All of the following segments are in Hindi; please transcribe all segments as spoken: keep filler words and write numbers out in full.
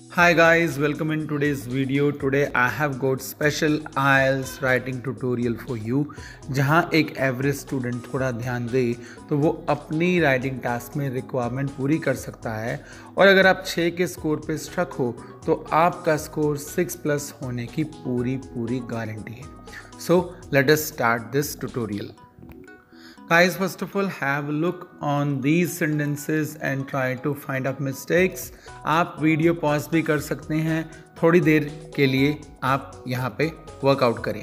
Hi guys, welcome in today's video. Today I have got special I E L T S writing tutorial for you. जहां एक एवरेज स्टूडेंट थोड़ा ध्यान दे तो वो अपनी राइटिंग टास्क में रिक्वायरमेंट पूरी कर सकता है, और अगर आप छः के स्कोर पे स्ट्रक हो तो आपका स्कोर सिक्स प्लस होने की पूरी पूरी गारंटी है. So let us start this tutorial. Guys, first of all, have a look on these sentences and try to find out mistakes. आप वीडियो पॉज भी कर सकते हैं, थोड़ी देर के लिए आप यहाँ पे वर्कआउट करें.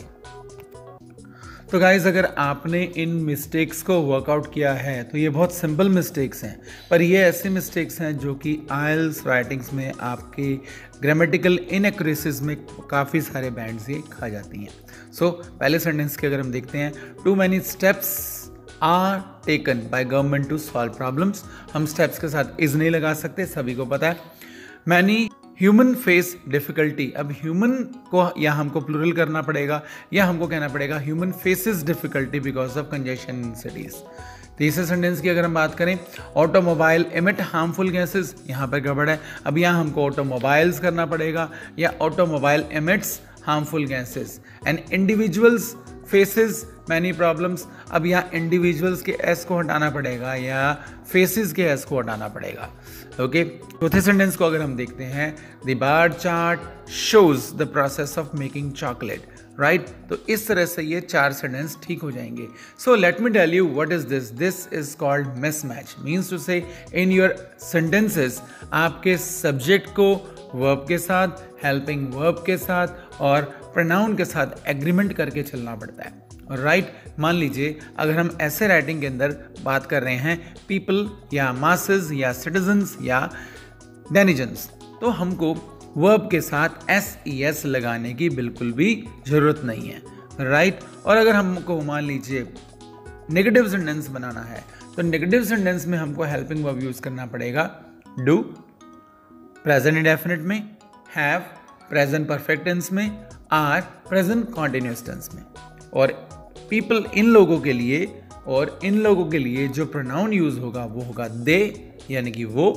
तो गाइज, अगर आपने इन मिस्टेक्स को वर्कआउट किया है तो ये बहुत सिंपल मिस्टेक्स हैं, पर ये ऐसे मिस्टेक्स हैं जो कि I E L T S writings में आपके ग्रामेटिकल इनएक्यूरेसीज में काफ़ी सारे बैंड्स ये खा जाती हैं. सो so, पहले सेंटेंस के अगर हम देखते हैं, too many steps are taken by government to solve problems. हम स्टेप्स के साथ इज नहीं लगा सकते, सभी को पता है. Many human face difficulty. अब ह्यूमन को या हमको प्लूरल करना पड़ेगा या हमको कहना पड़ेगा human faces difficulty because of congestion in cities. तीसरे सेंटेंस की अगर हम बात करें, ऑटोमोबाइल एमिट हार्मफुल गैसेस. यहाँ पर गड़बड़ है. अब यहाँ हमको ऑटोमोबाइल्स करना पड़ेगा या automobile emits harmful gases. And individuals faces many problems. अब यहाँ इंडिविजुअल्स के एस को हटाना पड़ेगा या फेसेस के एस को हटाना पड़ेगा. ओके, चौथे सेंटेंस को अगर हम देखते हैं, the bar chart shows the process of making chocolate. Right, तो इस तरह से ये चार सेंटेंस ठीक हो जाएंगे. So let me tell you what is this. This is called mismatch. Means to say in your sentences आपके सब्जेक्ट को वर्ब के साथ, हेल्पिंग वर्ब के साथ और प्रोनाउन के साथ एग्रीमेंट करके चलना पड़ता है. Right right? मान लीजिए अगर हम ऐसे राइटिंग के अंदर बात कर रहे हैं पीपल या मासेस या सिटीजन्स या डेनिजन्स, तो हमको वर्ब के साथ एस ई एस लगाने की बिल्कुल भी ज़रूरत नहीं है. Right right? और अगर हमको मान लीजिए नेगेटिव सेंटेंस बनाना है तो नेगेटिव सेंटेंस में हमको हेल्पिंग वर्ब यूज़ करना पड़ेगा डू, प्रेजेंट इंडेफिनिट में, हैव प्रेजेंट परफेक्ट टेंस में, आर प्रेजेंट कॉन्टिन्यूअस टेंस में. और पीपल इन लोगों के लिए और इन लोगों के लिए जो प्रोनाउन यूज होगा वो होगा दे यानी कि वो,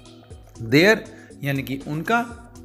देयर यानी कि उनका,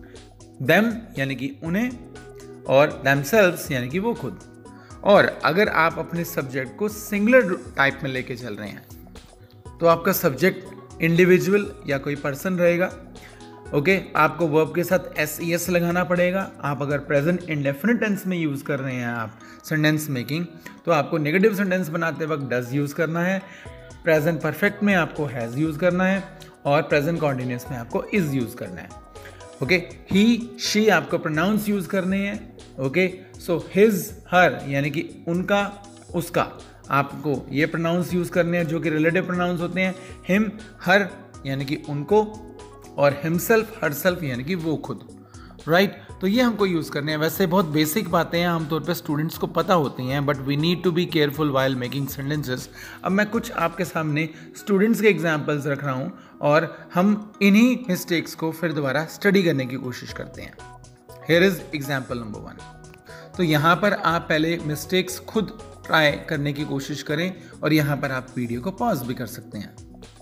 देम यानी कि उन्हें और देमसेल्व्स यानी कि वो खुद. और अगर आप अपने सब्जेक्ट को सिंगुलर टाइप में लेके चल रहे हैं तो आपका सब्जेक्ट इंडिविजुअल या कोई पर्सन रहेगा. ओके okay, आपको वर्ब के साथ एस ई एस लगाना पड़ेगा. आप अगर प्रेजेंट इंडेफिनिट टेंस में यूज़ कर रहे हैं आप सेंटेंस मेकिंग, तो आपको नेगेटिव सेंटेंस बनाते वक्त डज यूज़ करना है. प्रेजेंट परफेक्ट में आपको हैज़ यूज़ करना है और प्रेजेंट कॉन्टिन्यूअस में आपको इज़ यूज़ करना है. ओके, ही शी आपको प्रोनाउंस यूज़ करने हैं. ओके, सो हिज हर यानी कि उनका उसका आपको ये प्रोनाउंस यूज़ करने हैं जो कि रिलेटिव प्रोनाउंस होते हैं. हिम हर यानी कि उनको और हिमसेल्फ हरसेल्फ यानी कि वो खुद. Right right? तो ये हमको यूज़ करने हैं. वैसे बहुत बेसिक बातें हैं, आमतौर पे स्टूडेंट्स को पता होती हैं, but we need to be careful while making sentences. अब मैं कुछ आपके सामने स्टूडेंट्स के एग्जांपल्स रख रहा हूँ और हम इन्हीं मिस्टेक्स को फिर दोबारा स्टडी करने की कोशिश करते हैं. Here is example number one. तो यहाँ पर आप पहले मिस्टेक्स खुद ट्राई करने की कोशिश करें और यहाँ पर आप वीडियो को पॉज भी कर सकते हैं.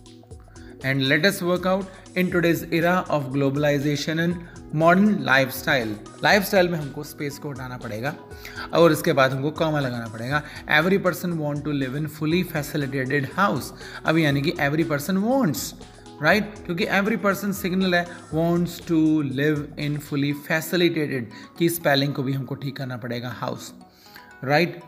And let us work out in today's era of globalization and modern lifestyle. Lifestyle में हमको स्पेस को हटाना पड़ेगा और इसके बाद हमको कॉमा लगाना पड़ेगा. Every person want to live in fully facilitated house. अब यानी कि every person wants, right? क्योंकि every person सिग्नल है, wants to live in fully facilitated की स्पेलिंग को भी हमको ठीक करना पड़ेगा house, right?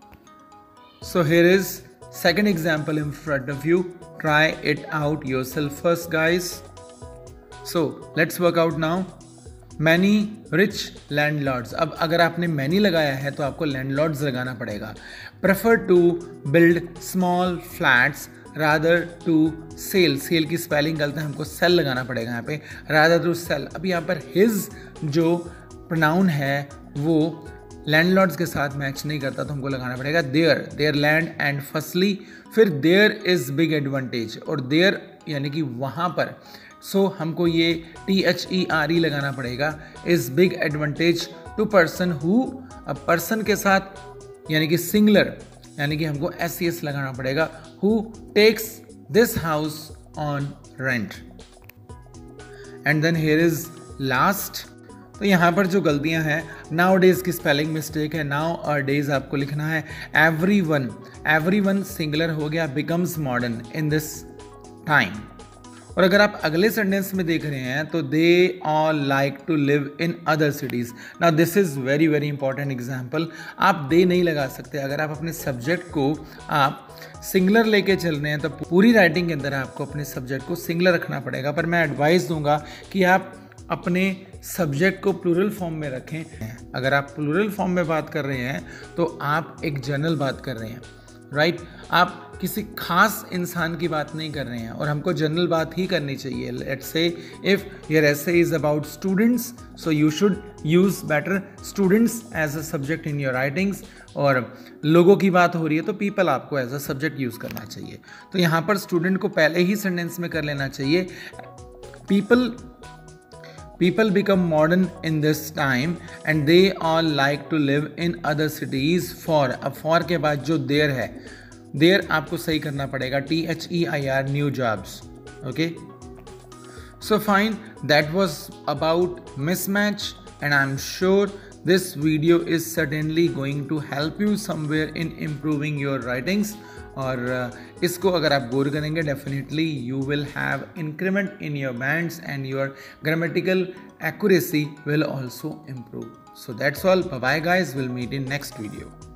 So here is second example in front of you. Try it out yourself first, guys. So let's work out now. Many rich landlords. अब अगर आपने many लगाया है तो आपको landlords लगाना पड़ेगा. Prefer to build small flats rather to sell. Sell की स्पेलिंग गलत है, हमको sell लगाना पड़ेगा यहाँ पे. Rather to sell. अब यहाँ पर his जो pronoun है वो लैंडलॉर्ड्स के साथ मैच नहीं करता तो हमको लगाना पड़ेगा there. There land and firstly, फिर देयर इज़ बिग एडवांटेज और देयर यानी कि वहाँ पर. सो so, हमको ये T H E R E लगाना पड़ेगा. Is big advantage to person who, अब पर्सन के साथ यानी कि सिंगुलर यानी कि हमको एस सी एस लगाना पड़ेगा. Who takes this house on rent. And then here is last. तो यहाँ पर जो गलतियाँ हैं, नाउ डेज की स्पेलिंग मिस्टेक है, नाउ और डेज आपको लिखना है every one, every one singular हो गया, becomes modern in this time. और अगर आप अगले सेंटेंस में देख रहे हैं तो they all like to live in other cities. Now this is very very important example. आप दे नहीं लगा सकते। अगर आप अपने सब्जेक्ट को आप सिंगुलर लेके चल रहे हैं तो पूरी राइटिंग के अंदर आपको अपने सब्जेक्ट को सिंगुलर रखना पड़ेगा। पर मैं एडवाइस दूंगा कि आप अपने सब्जेक्ट को प्लूरल फॉर्म में रखें। अगर आप प्लूरल फॉर्म में बात कर रहे हैं तो आप एक जनरल बात कर रहे हैं, राइट right? आप किसी खास इंसान की बात नहीं कर रहे हैं और हमको जनरल बात ही करनी चाहिए। Let's say if your essay is about students, so you should use better students as a subject in your writings. और लोगों की बात हो रही है तो पीपल आपको एज अ सब्जेक्ट यूज करना चाहिए। तो यहाँ पर स्टूडेंट को पहले ही सेंटेंस में कर लेना चाहिए, people People become modern in this time and they all like to live in other cities for। अब for के बाद जो there है, there आपको सही करना पड़ेगा, T H E I R, new jobs, okay? So fine, that was about mismatch and I'm sure this video is certainly going to help you somewhere in improving your writings। और इसको अगर आप गौर करेंगे definitely you will have increment in your bands and your grammatical accuracy will also improve. So that's all, bye bye guys, will meet in next video.